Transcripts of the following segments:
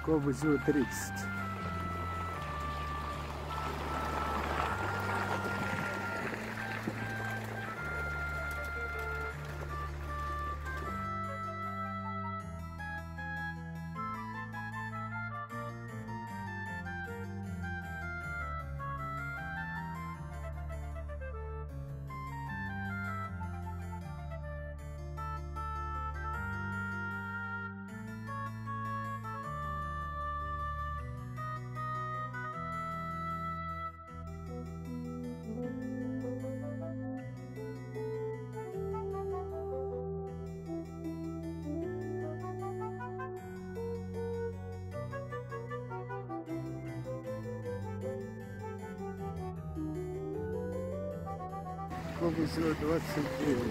Кобзева 30. Кобзева 29.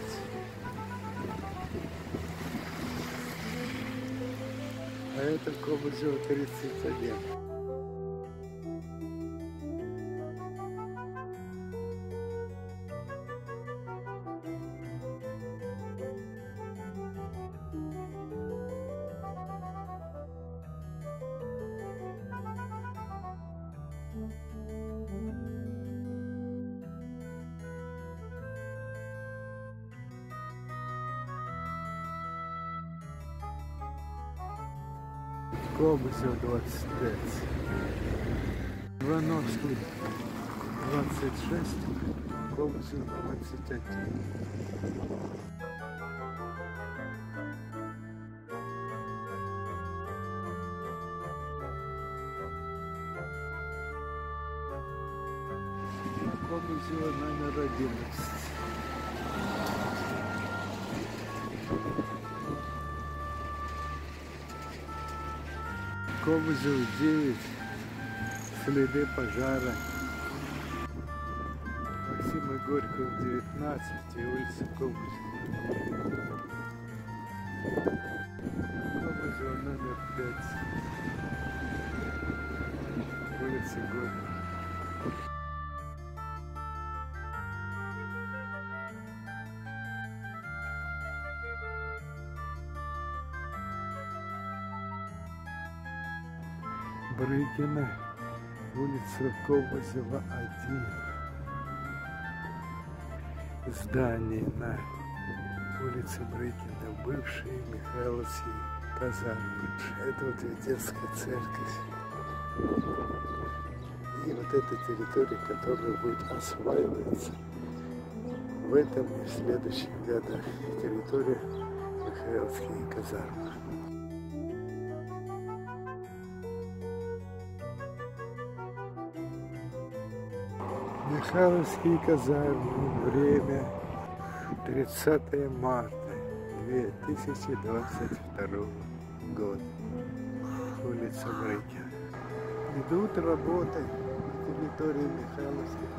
А это Кобзева 31. Кобзева 25. Ивановский 26. Кобзева 21. Кобзева номер 11. Кобзева 9. Следы пожара. Максима Горького 19 и улица Кобзева. Кобзева номер 5. Улица Горького. Брыкина, улица Кобзева 1. Здание на улице Брыкина, бывшие Михайловские казармы. Это вот детская церковь. И вот эта территория, которая будет осваиваться в этом и в следующих годах. Территория Михайловские казармы. Михайловские казармы. Время 30 марта 2022 года. Улица Брыкина. Идут работы на территории Михайловских